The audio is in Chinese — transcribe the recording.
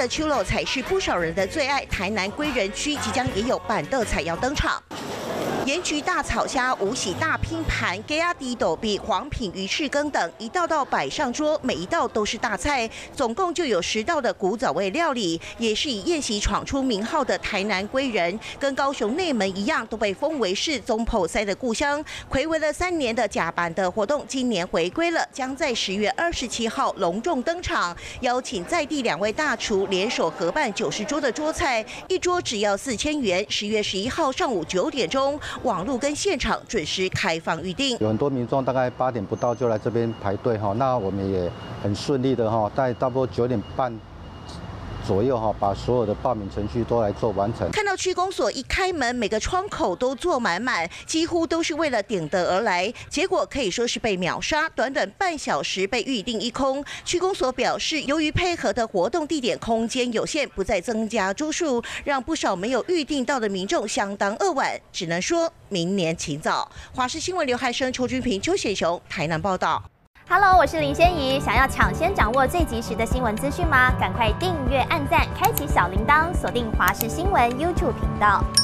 的秋楼才是不少人的最爱，台南归仁区即将也有板凳菜要登场。 盐焗大草虾、无喜大拼盘、给亚迪斗比、黄品鱼翅羹等，一道道摆上桌，每一道都是大菜，总共就有10道的古早味料理，也是以宴席闯出名号的台南归仁，跟高雄内门一样，都被封为是中埔菜的故乡。睽违了3年的假板的活动，今年回归了，将在10月27号隆重登场，邀请在地2位大厨联手合办90桌的桌菜，一桌只要4000元。10月11号上午9点钟。 网络跟现场准时开放预定， 有很多民众大概8点不到就来这边排队哈，那我们也很顺利的哈，在差不多9点半。 左右哈，把所有的报名程序都来做完成。 看到区公所一开门，每个窗口都坐满满，几乎都是为了顶得而来。结果可以说是被秒杀，短短半小时被预定一空。区公所表示，由于配合的活动地点空间有限，不再增加桌数，让不少没有预定到的民众相当扼腕。只能说明年请早。华视新闻刘汉生、邱君平、邱显雄台南报道。 Hello， 我是林仙怡。想要抢先掌握最及时的新闻资讯吗？赶快订阅、按赞、开启小铃铛，锁定华视新闻 YouTube 频道。